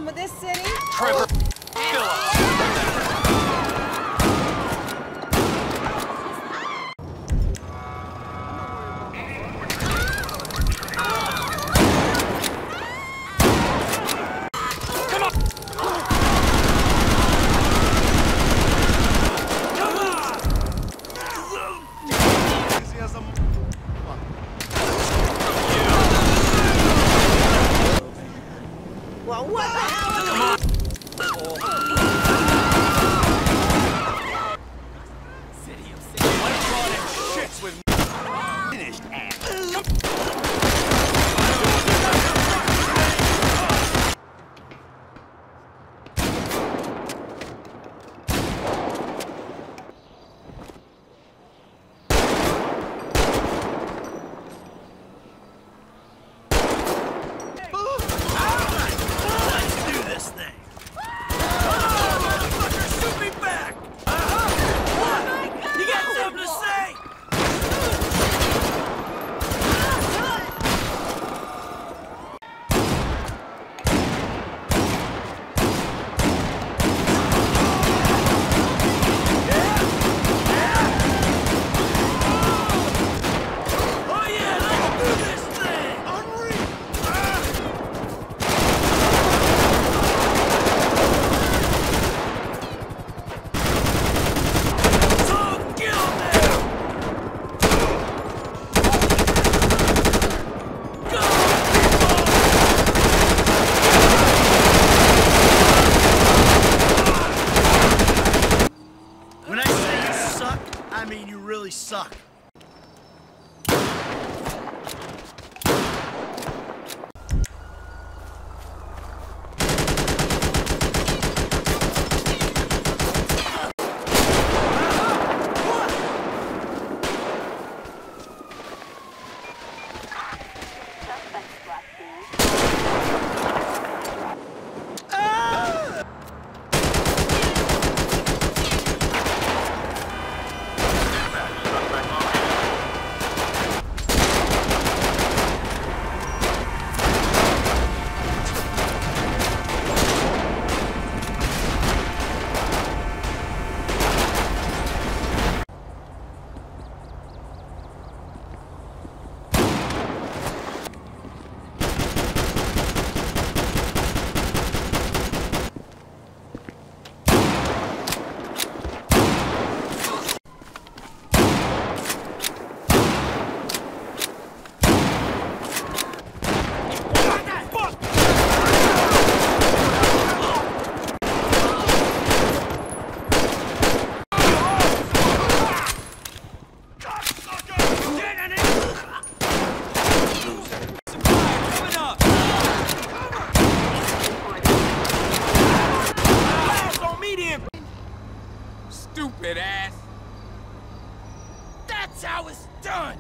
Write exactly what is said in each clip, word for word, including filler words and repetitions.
of this city? Trevor, Phillips. Well, what the hell? Come on! City of City. Let's draw them shits with finished ass. I mean, you really suck. Stupid ass. That's how it's done.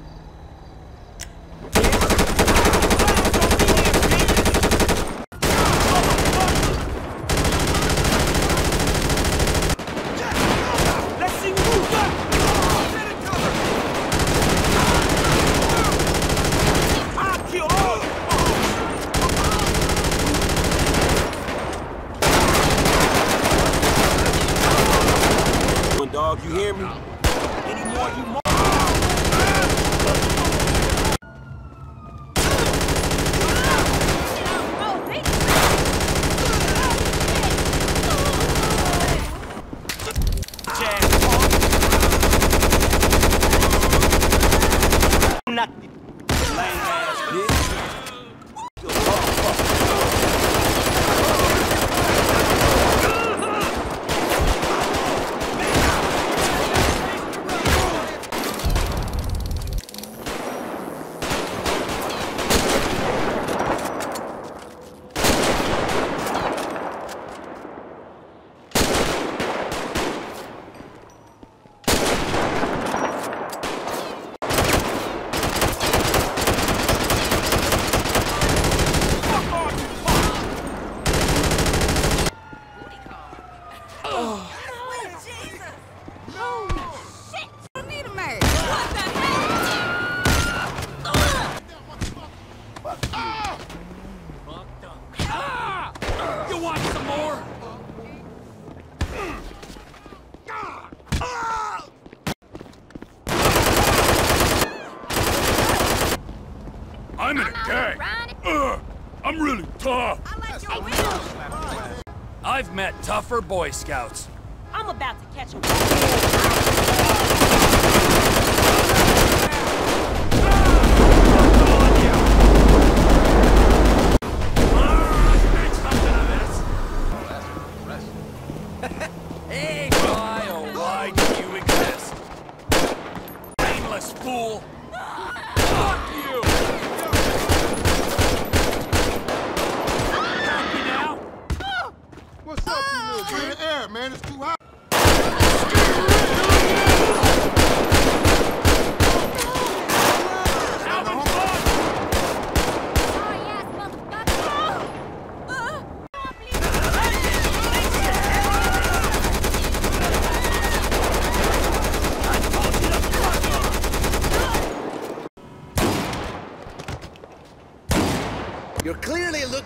Let's see who moves up. I'll kill all of you. Dog, you hear me? Any more, you more. Nothing. Lame ass bitch. I'm really tough. I like your wheels. I've met tougher Boy Scouts. I'm about to catch a Hey, why, oh, why do you exist? Brainless fool! Fuck you! Happy now? What's up, you little clear the air, man? It's too hot. Having fun! You're clearly look.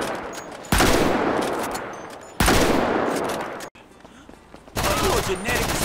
Genetic